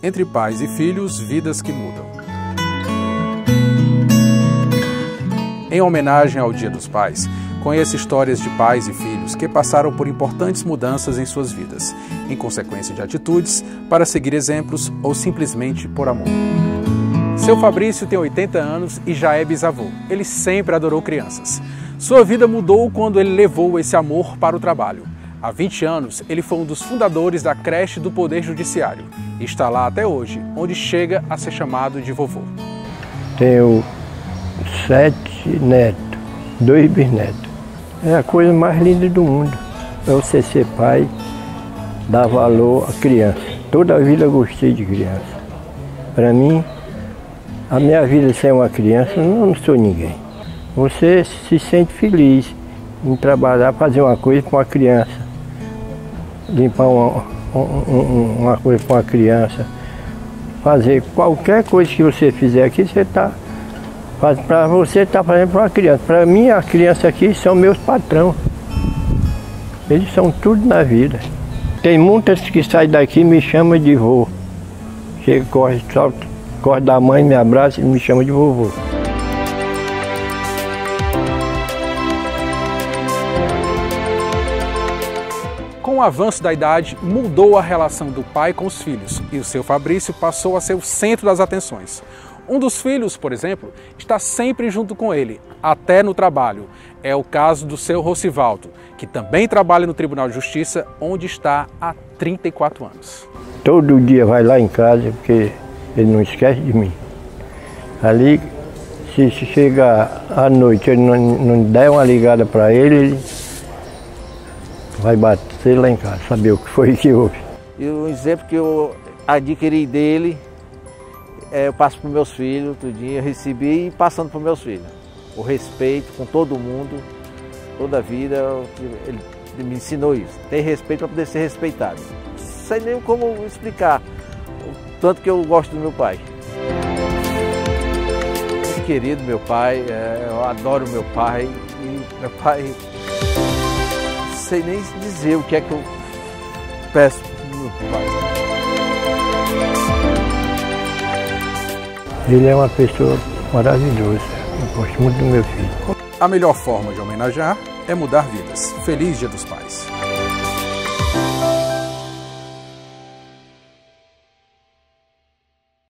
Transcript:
Entre pais e filhos, vidas que mudam. Em homenagem ao Dia dos Pais, conheça histórias de pais e filhos que passaram por importantes mudanças em suas vidas, em consequência de atitudes, para seguir exemplos ou simplesmente por amor. Seu Fabrício tem 80 anos e já é bisavô. Ele sempre adorou crianças. Sua vida mudou quando ele levou esse amor para o trabalho. Há 20 anos, ele foi um dos fundadores da creche do Poder Judiciário e está lá até hoje, onde chega a ser chamado de vovô. Tenho 7 netos, 2 bisnetos. É a coisa mais linda do mundo. É você ser pai, dar valor à criança. Toda a vida eu gostei de criança. Para mim, a minha vida sem uma criança, eu não sou ninguém. Você se sente feliz em trabalhar, fazer uma coisa para uma criança, limpar uma coisa para uma criança, fazer qualquer coisa que você fizer aqui, você está para você estar fazendo para uma criança. Para mim, a criança aqui são meus patrões. Eles são tudo na vida. Tem muitas que saem daqui e me chamam de vô. Chega, corre, solta, corre da mãe, me abraça e me chama de vovô. Com o avanço da idade, mudou a relação do pai com os filhos e o seu Fabrício passou a ser o centro das atenções. Um dos filhos, por exemplo, está sempre junto com ele, até no trabalho. É o caso do seu Rocivaldo, que também trabalha no Tribunal de Justiça, onde está há 34 anos. Todo dia vai lá em casa, porque ele não esquece de mim. Ali, se chega à noite, ele não der uma ligada para ele vai bater lá em casa, saber o que foi que houve. E o exemplo que eu adquiri dele, eu passo para os meus filhos, tudinho, eu recebi e passando para os meus filhos. O respeito com todo mundo, toda a vida, ele me ensinou isso. Ter respeito para poder ser respeitado. Não sei nem como explicar o tanto que eu gosto do meu pai. Muito querido meu pai, eu adoro meu pai. E meu pai, não sei nem dizer o que é que eu peço para meu pai. Ele é uma pessoa maravilhosa, eu gosto muito do meu filho. A melhor forma de homenagear é mudar vidas. Feliz Dia dos Pais!